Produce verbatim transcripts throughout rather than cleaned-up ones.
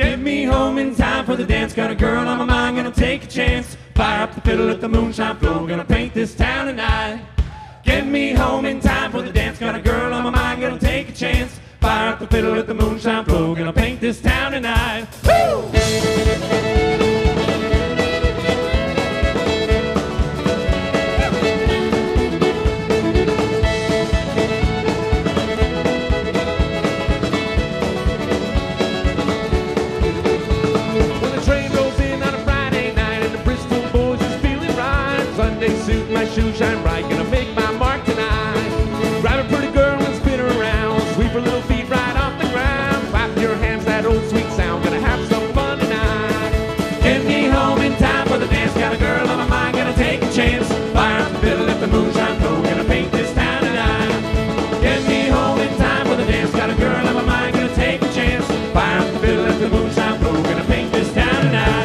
Get me home in time for the dance. Got a girl on my mind, gonna take a chance. Fire up the fiddle at the moonshine floor, gonna paint this town tonight. Get me home in time for the dance. Got a girl on my mind, gonna take a chance. Fire up the fiddle at the moonshine floor, gonna paint this town tonight. Woo! Suit, my shoes shine bright, gonna make my mark tonight. Grab a pretty girl and spin her around, sweep her little feet right off the ground. Clap your hands, that old sweet sound, gonna have some fun tonight. Get me home in time for the dance. Got a girl on my mind, gonna take a chance. Fire up the fiddle at the moonshine floor, gonna paint this town tonight. Get me home in time for the dance. Got a girl on my mind, gonna take a chance. Fire up the fiddle at the moonshine floor, gonna paint this town tonight.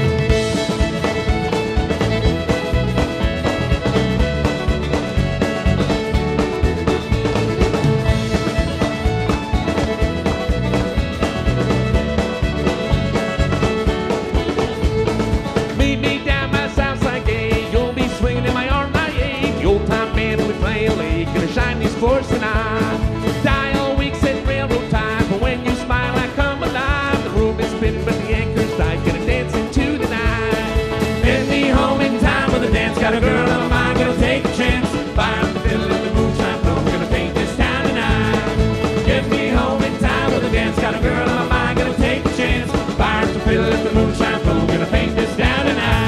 Force tonight. Dial weeks and railroad time, but when you smile I come alive. The room is spinning but the anchor's tight, gonna dance into the night. Get me home in time for the dance. Got a girl on my mind, gonna take a chance. Fire up the fiddle at the moonshine floor, gonna paint this town tonight. Get me home in time for the dance. Got a girl on my mind, gonna take a chance. Fire up the fiddle at the moonshine floor, gonna paint this town tonight.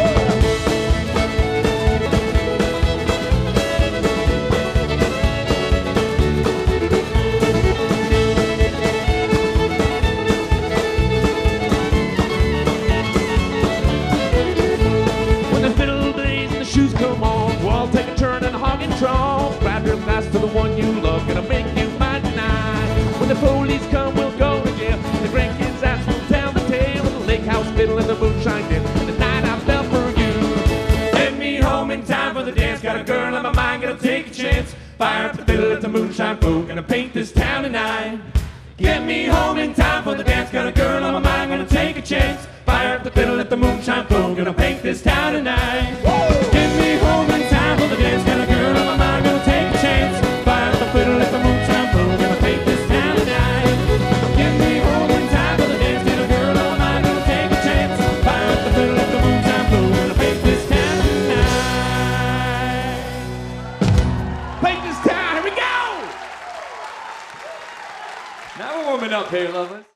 Shoes come on, we'll all take a turn and hog and trough. Grab your glass to the one you love, gonna make you mine tonight. When the police come, we'll go to jail. The grandkids ask, we'll tell the tale of the lake house fiddle and the moonshine dip. And the night I fell for you. Get me home in time for the dance. Got a girl on my mind, gonna take a chance. Fire up the fiddle at the moonshine floor, gonna paint this town tonight. Get me home in time for the dance. Got a girl on my mind, gonna take a chance. Fire up the fiddle at the moonshine floor, gonna paint this town tonight. Get me home in time for the dance. Got a girl on my mind, gonna take a chance. Fire up the fiddle at the moonshine floor, gonna paint this town tonight. Get me home in time for the dance. Got a girl on my mind, gonna take a chance. Fire up the fiddle at the moonshine floor, gonna paint this town tonight. Paint this town, here we go! Now we're warming up here, Loveless.